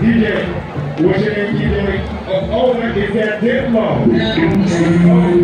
DJ, what's your name, DJ? Oh, is that Diplo?